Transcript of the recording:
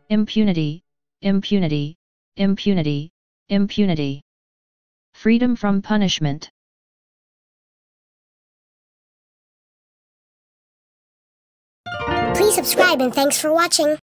impunity, impunity, impunity, impunity. Freedom from punishment. Please subscribe and thanks for watching.